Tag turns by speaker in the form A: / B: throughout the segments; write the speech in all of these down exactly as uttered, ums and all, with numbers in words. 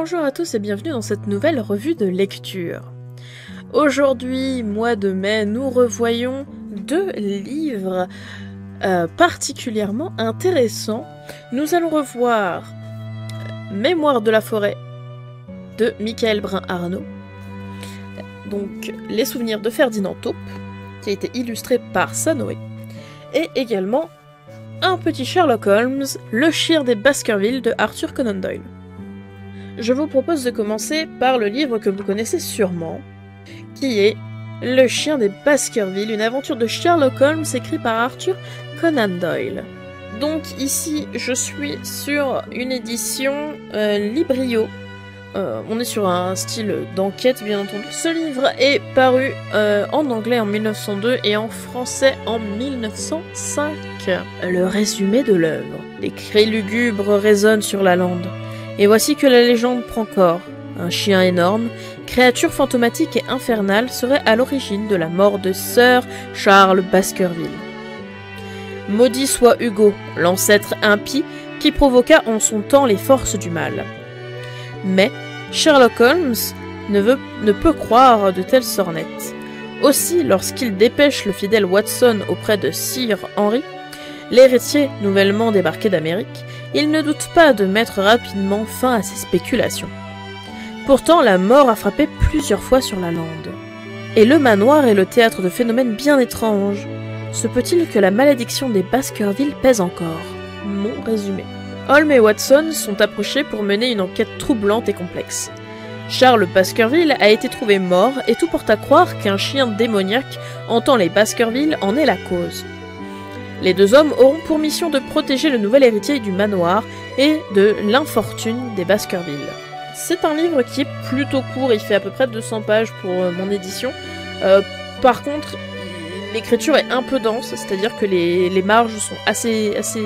A: Bonjour à tous et bienvenue dans cette nouvelle revue de lecture. Aujourd'hui, mois de mai, nous revoyons deux livres euh, particulièrement intéressants. Nous allons revoir Mémoire de la forêt de Michael Brun-Arnaud, donc Les souvenirs de Ferdinand Taupe, qui a été illustré par Sanoé, et également Un petit Sherlock Holmes, Le chien des Baskerville de Arthur Conan Doyle. Je vous propose de commencer par le livre que vous connaissez sûrement, qui est Le chien des Baskerville, une aventure de Sherlock Holmes écrite par Arthur Conan Doyle. Donc ici, je suis sur une édition euh, Librio. Euh, on est sur un style d'enquête, bien entendu. Ce livre est paru euh, en anglais en mille neuf cent deux et en français en mille neuf cent cinq. Le résumé de l'œuvre. Les cris lugubres résonnent sur la lande. Et voici que la légende prend corps. Un chien énorme, créature fantomatique et infernale, serait à l'origine de la mort de Sir Charles Baskerville. Maudit soit Hugo, l'ancêtre impie qui provoqua en son temps les forces du mal. Mais Sherlock Holmes ne, veut, ne peut croire de telles sornettes. Aussi, lorsqu'il dépêche le fidèle Watson auprès de Sir Henry, l'héritier nouvellement débarqué d'Amérique, il ne doute pas de mettre rapidement fin à ses spéculations. Pourtant, la mort a frappé plusieurs fois sur la lande. Et le manoir est le théâtre de phénomènes bien étranges. Se peut-il que la malédiction des Baskerville pèse encore? Mon résumé. Holmes et Watson sont approchés pour mener une enquête troublante et complexe. Charles Baskerville a été trouvé mort et tout porte à croire qu'un chien démoniaque hantant les Baskerville en est la cause. Les deux hommes auront pour mission de protéger le nouvel héritier du manoir et de l'infortune des Baskerville. C'est un livre qui est plutôt court, il fait à peu près deux cents pages pour euh, mon édition. Euh, par contre, l'écriture est un peu dense, c'est-à-dire que les, les marges sont assez, assez,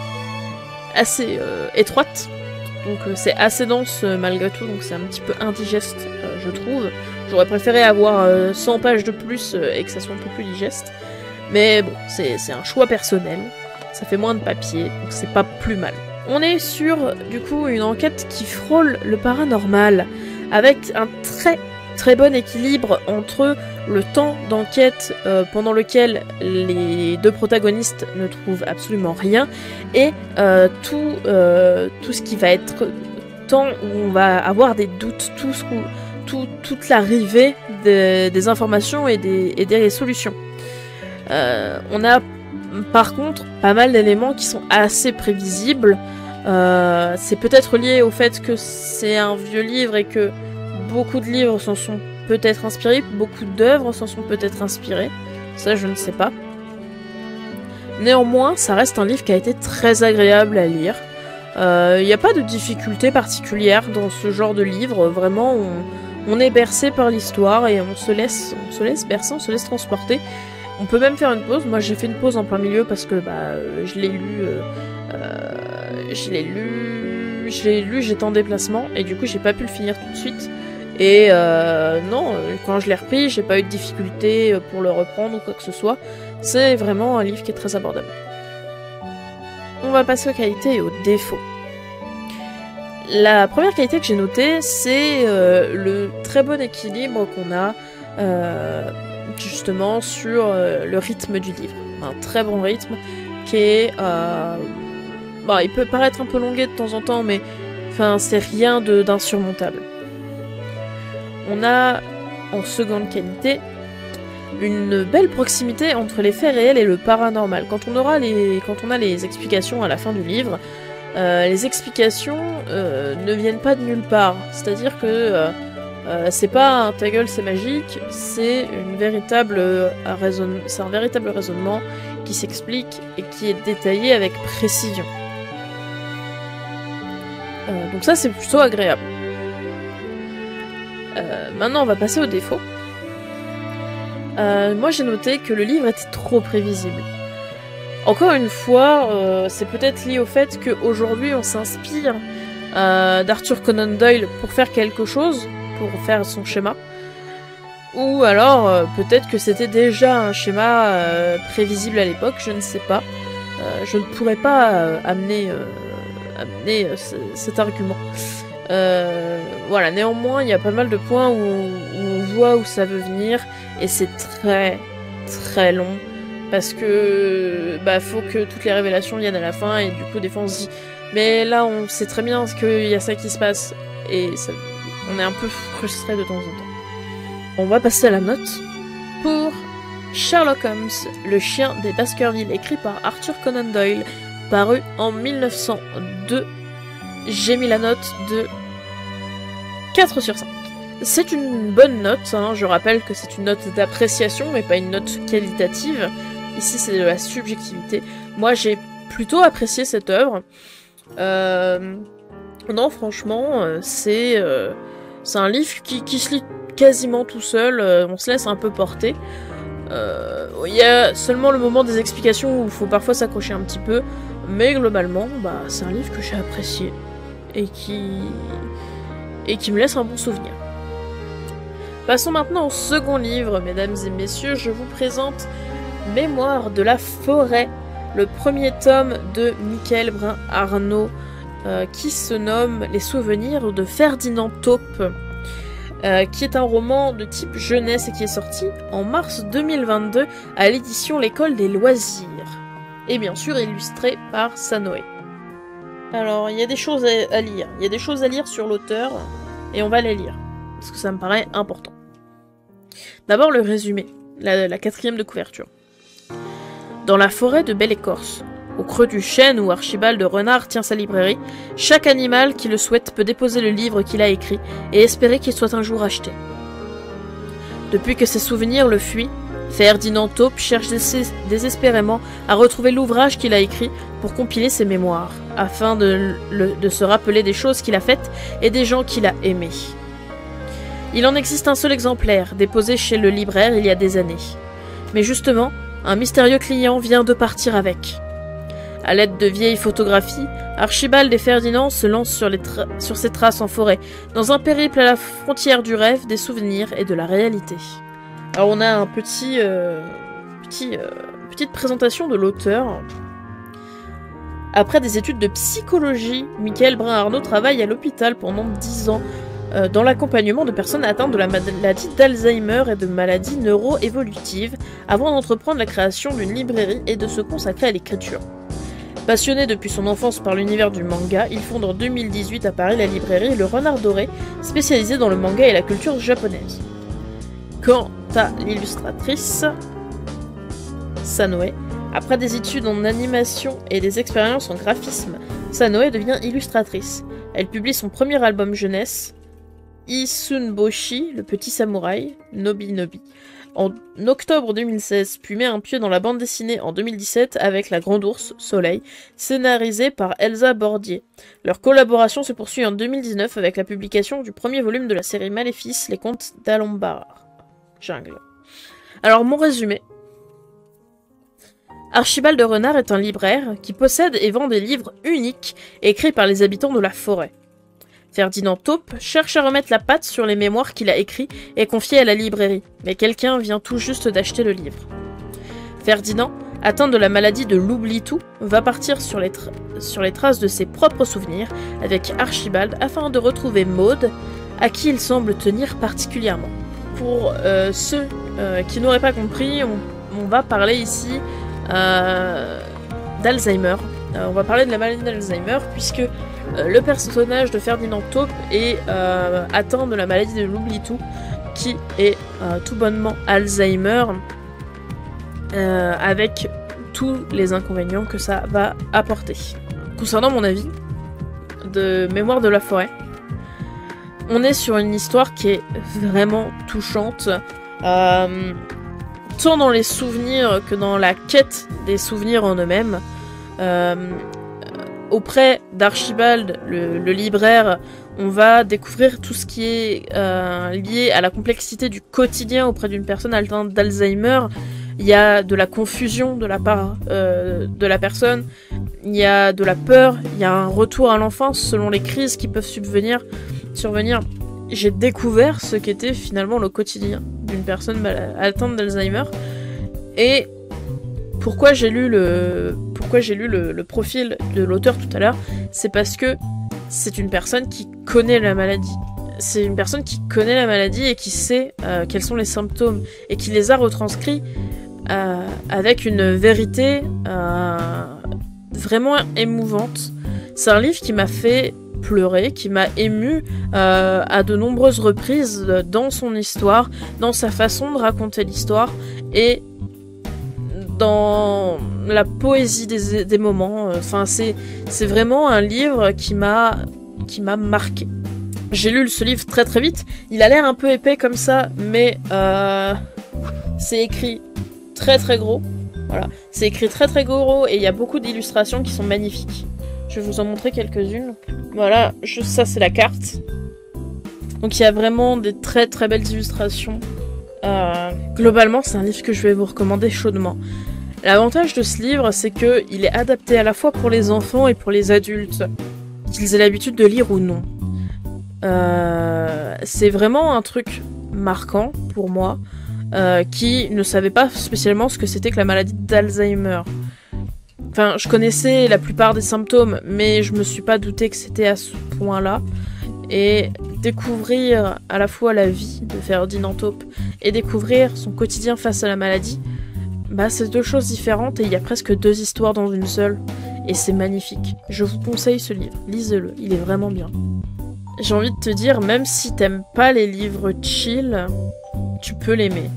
A: assez euh, étroites. Donc euh, c'est assez dense euh, malgré tout, donc c'est un petit peu indigeste, euh, je trouve. J'aurais préféré avoir euh, cent pages de plus euh, et que ça soit un peu plus digeste. Mais bon, c'est un choix personnel, ça fait moins de papier, donc c'est pas plus mal. On est sur, du coup, une enquête qui frôle le paranormal, avec un très très bon équilibre entre le temps d'enquête euh, pendant lequel les deux protagonistes ne trouvent absolument rien, et euh, tout, euh, tout ce qui va être temps où on va avoir des doutes, tout ce tout, toute l'arrivée de, des informations et des, et des solutions. Euh, on a par contre pas mal d'éléments qui sont assez prévisibles. Euh, c'est peut-être lié au fait que c'est un vieux livre et que beaucoup de livres s'en sont peut-être inspirés, beaucoup d'œuvres s'en sont peut-être inspirées. Ça, je ne sais pas. Néanmoins, ça reste un livre qui a été très agréable à lire. Il euh, n'y a pas de difficulté particulière dans ce genre de livre. Vraiment, on, on est bercé par l'histoire et on se laisse, on se laisse bercer, on se laisse transporter. On peut même faire une pause. Moi, j'ai fait une pause en plein milieu parce que bah, je l'ai lu, euh, euh, je l'ai lu, je l'ai lu, j'étais en déplacement et du coup, j'ai pas pu le finir tout de suite. Et euh, non, quand je l'ai repris, j'ai pas eu de difficulté pour le reprendre ou quoi que ce soit. C'est vraiment un livre qui est très abordable. On va passer aux qualités et aux défauts. La première qualité que j'ai notée, c'est euh, le très bon équilibre qu'on a. Euh, justement sur euh, le rythme du livre. Un très bon rythme qui est... Euh... Bon, il peut paraître un peu longuet de temps en temps, mais enfin, c'est rien d'insurmontable. On a, en seconde qualité, une belle proximité entre les faits réels et le paranormal. Quand on aura les, quand on a les explications à la fin du livre, euh, les explications euh, ne viennent pas de nulle part. C'est-à-dire que... Euh, Euh, c'est pas un ta gueule c'est magique, c'est une véritable euh, raisonne... c'est un véritable raisonnement qui s'explique et qui est détaillé avec précision. Euh, donc ça c'est plutôt agréable. Euh, maintenant on va passer aux défauts. Euh, moi j'ai noté que le livre était trop prévisible. Encore une fois, euh, c'est peut-être lié au fait qu'aujourd'hui on s'inspire euh, d'Arthur Conan Doyle pour faire quelque chose, pour faire son schéma, ou alors euh, peut-être que c'était déjà un schéma euh, prévisible à l'époque, je ne sais pas. Euh, je ne pourrais pas euh, amener, euh, amener euh, cet argument. Euh, voilà, néanmoins, il y a pas mal de points où, où on voit où ça veut venir, et c'est très, très long, parce que bah faut que toutes les révélations viennent à la fin, et du coup, des fois, on se dit, mais là, on sait très bien qu'il y a ça qui se passe, et ça, on est un peu frustré de temps en temps. On va passer à la note pour Sherlock Holmes, le chien des Baskerville, écrit par Arthur Conan Doyle, paru en mille neuf cent deux. J'ai mis la note de quatre sur cinq. C'est une bonne note, hein. Je rappelle que c'est une note d'appréciation, mais pas une note qualitative. Ici, c'est de la subjectivité. Moi, j'ai plutôt apprécié cette œuvre. Euh... Non, franchement, c'est euh... c'est un livre qui, qui se lit quasiment tout seul. On se laisse un peu porter. Euh... Il y a seulement le moment des explications où il faut parfois s'accrocher un petit peu. Mais globalement, bah, c'est un livre que j'ai apprécié. Et qui... et qui me laisse un bon souvenir. Passons maintenant au second livre, mesdames et messieurs. Je vous présente Mémoires de la forêt, le premier tome de Michael Brun-Arnaud, euh, qui se nomme Les souvenirs de Ferdinand Taupe, euh, qui est un roman de type jeunesse et qui est sorti en mars deux mille vingt-deux à l'édition L'École des loisirs. Et bien sûr illustré par Sanoé. Alors, il y a des choses à lire. Il y a des choses à lire sur l'auteur, et on va les lire, parce que ça me paraît important. D'abord, le résumé, la, la quatrième de couverture. Dans la forêt de Belle-Écorce, au creux du chêne où Archibald de Renard tient sa librairie, chaque animal qui le souhaite peut déposer le livre qu'il a écrit et espérer qu'il soit un jour acheté. Depuis que ses souvenirs le fuient, Ferdinand Taupe cherche désespérément à retrouver l'ouvrage qu'il a écrit pour compiler ses mémoires, afin de, le, de se rappeler des choses qu'il a faites et des gens qu'il a aimés. Il en existe un seul exemplaire, déposé chez le libraire il y a des années. Mais justement, un mystérieux client vient de partir avec. À l'aide de vieilles photographies, Archibald et Ferdinand se lancent sur, les sur ces traces en forêt, dans un périple à la frontière du rêve, des souvenirs et de la réalité. Alors on a un petit, euh, petit euh, petite présentation de l'auteur. Après des études de psychologie, Michael Brun-Arnaud travaille à l'hôpital pendant dix ans euh, dans l'accompagnement de personnes atteintes de la maladie d'Alzheimer et de maladies neuro-évolutives, avant d'entreprendre la création d'une librairie et de se consacrer à l'écriture. Passionné depuis son enfance par l'univers du manga, il fonde en deux mille dix-huit à Paris la librairie Le Renard Doré, spécialisée dans le manga et la culture japonaise. Quant à l'illustratrice, Sanoé, après des études en animation et des expériences en graphisme, Sanoé devient illustratrice. Elle publie son premier album jeunesse, Isunboshi, le petit samouraï, Nobi Nobi, en octobre deux mille seize, puis met un pied dans la bande dessinée en deux mille dix-sept avec La Grande Ourse, Soleil, scénarisée par Elsa Bordier. Leur collaboration se poursuit en deux mille dix-neuf avec la publication du premier volume de la série Maléfice, Les Contes d'Alombar. Jungle. Alors, mon résumé. Archibald de Renard est un libraire qui possède et vend des livres uniques écrits par les habitants de la forêt. Ferdinand Taupe cherche à remettre la patte sur les mémoires qu'il a écrits et confiés à la librairie, mais quelqu'un vient tout juste d'acheter le livre. Ferdinand, atteint de la maladie de l'oubli-tout, va partir sur les, tra sur les traces de ses propres souvenirs avec Archibald afin de retrouver Maud, à qui il semble tenir particulièrement. Pour euh, ceux euh, qui n'auraient pas compris, on, on va parler ici euh, d'Alzheimer. Euh, on va parler de la maladie d'Alzheimer, puisque euh, le personnage de Ferdinand Taupe est euh, atteint de la maladie de l'oubli-tout, qui est euh, tout bonnement Alzheimer, euh, avec tous les inconvénients que ça va apporter. Concernant mon avis de Mémoires de la forêt, on est sur une histoire qui est vraiment touchante, euh, tant dans les souvenirs que dans la quête des souvenirs en eux-mêmes. Euh, auprès d'Archibald, le, le libraire, on va découvrir tout ce qui est euh, lié à la complexité du quotidien auprès d'une personne atteinte d'Alzheimer. Il y a de la confusion de la part euh, de la personne, il y a de la peur, il y a un retour à l'enfance selon les crises qui peuvent subvenir. survenir, j'ai découvert ce qu'était finalement le quotidien d'une personne atteinte d'Alzheimer. Et pourquoi j'ai lu le pourquoi j'ai lu le, le profil de l'auteur tout à l'heure, c'est parce que c'est une personne qui connaît la maladie. C'est une personne qui connaît la maladie et qui sait euh, quels sont les symptômes et qui les a retranscrits euh, avec une vérité euh, vraiment émouvante. C'est un livre qui m'a fait pleurer, qui m'a ému euh, à de nombreuses reprises dans son histoire, dans sa façon de raconter l'histoire et dans la poésie des, des moments. Enfin, c'est, c'est vraiment un livre qui m'a, qui m'a marqué. J'ai lu ce livre très très vite. Il a l'air un peu épais comme ça, mais euh, c'est écrit très très gros. Voilà, c'est écrit très très gros et il y a beaucoup d'illustrations qui sont magnifiques. Je vais vous en montrer quelques-unes. Voilà, je, ça c'est la carte. Donc il y a vraiment des très très belles illustrations. Euh, globalement, c'est un livre que je vais vous recommander chaudement. L'avantage de ce livre, c'est que il est adapté à la fois pour les enfants et pour les adultes, qu'ils aient l'habitude de lire ou non. Euh, c'est vraiment un truc marquant pour moi, euh, qui ne savait pas spécialement ce que c'était que la maladie d'Alzheimer. Enfin, je connaissais la plupart des symptômes, mais je me suis pas douté que c'était à ce point-là. Et découvrir à la fois la vie de Ferdinand Taupe et découvrir son quotidien face à la maladie, bah c'est deux choses différentes et il y a presque deux histoires dans une seule. Et c'est magnifique. Je vous conseille ce livre, lisez-le, il est vraiment bien. J'ai envie de te dire, même si t'aimes pas les livres chill, tu peux l'aimer.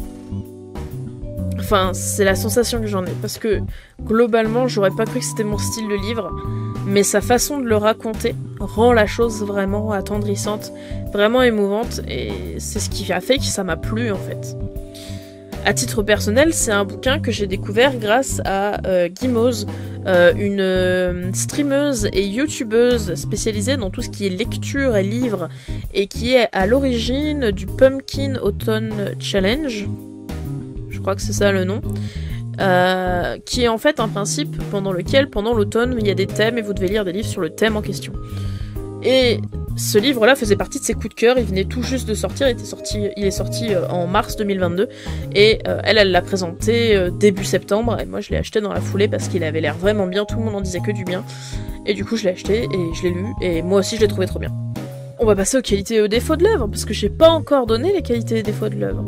A: Enfin, c'est la sensation que j'en ai, parce que globalement, j'aurais pas cru que c'était mon style de livre, mais sa façon de le raconter rend la chose vraiment attendrissante, vraiment émouvante, et c'est ce qui a fait que ça m'a plu en fait. À titre personnel, c'est un bouquin que j'ai découvert grâce à euh, Guimauze, euh, une euh, streameuse et youtubeuse spécialisée dans tout ce qui est lecture et livres, et qui est à l'origine du Pumpkin Autumn Challenge. Je crois que c'est ça le nom. Euh, qui est en fait un principe pendant lequel, pendant l'automne, il y a des thèmes et vous devez lire des livres sur le thème en question. Et ce livre-là faisait partie de ses coups de cœur, il venait tout juste de sortir, il, était sorti, il est sorti euh, en mars deux mille vingt-deux, et euh, elle, elle l'a présenté euh, début septembre, et moi je l'ai acheté dans la foulée parce qu'il avait l'air vraiment bien, tout le monde en disait que du bien, et du coup je l'ai acheté, et je l'ai lu, et moi aussi je l'ai trouvé trop bien. On va passer aux qualités et aux défauts de l'œuvre, parce que j'ai pas encore donné les qualités et défauts de l'œuvre.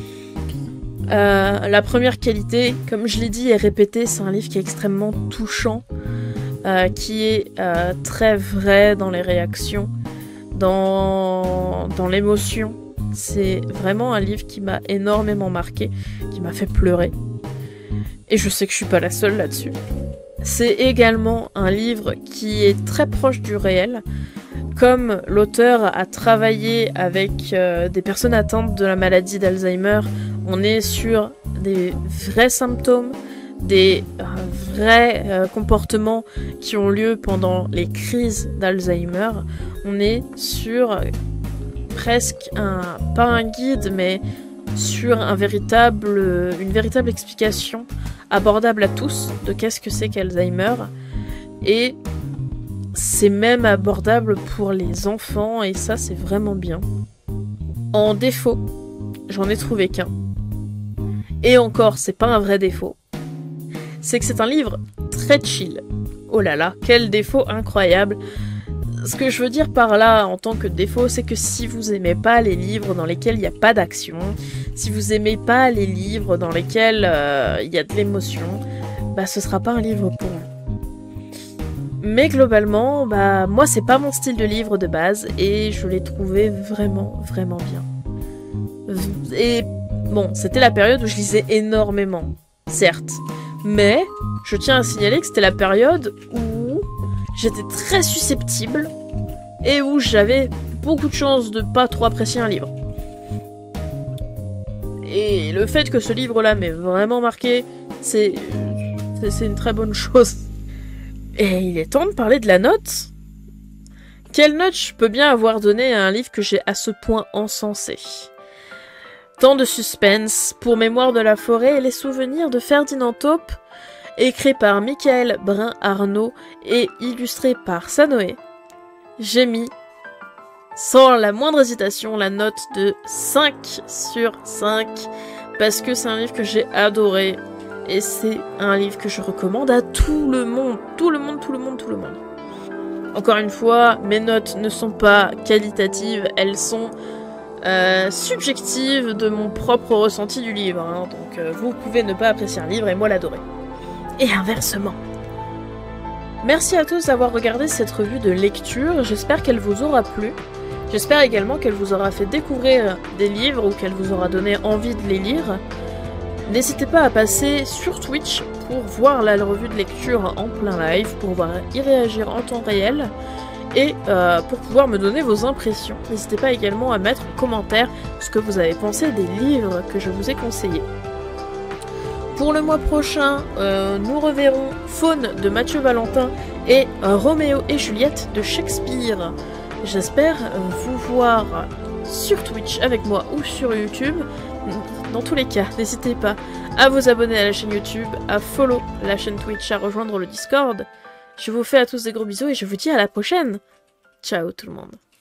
A: Euh, la première qualité, comme je l'ai dit et répété, c'est un livre qui est extrêmement touchant, euh, qui est euh, très vrai dans les réactions, dans, dans l'émotion. C'est vraiment un livre qui m'a énormément marqué, qui m'a fait pleurer. Et je sais que je suis pas la seule là-dessus. C'est également un livre qui est très proche du réel. Comme l'auteur a travaillé avec euh, des personnes atteintes de la maladie d'Alzheimer, on est sur des vrais symptômes, des euh, vrais euh, comportements qui ont lieu pendant les crises d'Alzheimer. On est sur euh, presque un, pas un guide, mais sur un véritable, euh, une véritable explication abordable à tous de qu'est-ce que c'est qu'Alzheimer. Et c'est même abordable pour les enfants, et ça c'est vraiment bien. En défaut, j'en ai trouvé qu'un. Et encore, c'est pas un vrai défaut. C'est que c'est un livre très chill. Oh là là, quel défaut incroyable. Ce que je veux dire par là, en tant que défaut, c'est que si vous aimez pas les livres dans lesquels il n'y a pas d'action, si vous aimez pas les livres dans lesquels il euh, y a de l'émotion, bah ce sera pas un livre pour vous. Mais globalement, bah moi c'est pas mon style de livre de base et je l'ai trouvé vraiment vraiment bien. Et bon, c'était la période où je lisais énormément, certes, mais je tiens à signaler que c'était la période où j'étais très susceptible et où j'avais beaucoup de chances de pas trop apprécier un livre. Et le fait que ce livre-là m'ait vraiment marqué, c'est c'est une très bonne chose. Et il est temps de parler de la note. Quelle note je peux bien avoir donné à un livre que j'ai à ce point encensé? Tant de suspense pour Mémoire de la forêt et les souvenirs de Ferdinand Taupe, écrit par Michael Brun-Arnaud et illustré par Sanoé. J'ai mis, sans la moindre hésitation, la note de cinq sur cinq, parce que c'est un livre que j'ai adoré. Et c'est un livre que je recommande à tout le monde, tout le monde, tout le monde, tout le monde. Encore une fois, mes notes ne sont pas qualitatives, elles sont euh, subjectives de mon propre ressenti du livre. Hein. Donc euh, vous pouvez ne pas apprécier un livre et moi l'adorer. Et inversement. Merci à tous d'avoir regardé cette revue de lecture, j'espère qu'elle vous aura plu. J'espère également qu'elle vous aura fait découvrir des livres ou qu'elle vous aura donné envie de les lire. N'hésitez pas à passer sur Twitch pour voir la revue de lecture en plein live, pour pouvoir y réagir en temps réel et euh, pour pouvoir me donner vos impressions. N'hésitez pas également à mettre en commentaire ce que vous avez pensé des livres que je vous ai conseillés. Pour le mois prochain, euh, nous reverrons Faune de Mathieu Valentin et euh, Roméo et Juliette de Shakespeare. J'espère vous voir sur Twitch avec moi ou sur YouTube. Dans tous les cas, n'hésitez pas à vous abonner à la chaîne YouTube, à follow la chaîne Twitch, à rejoindre le Discord. Je vous fais à tous des gros bisous et je vous dis à la prochaine. Ciao tout le monde.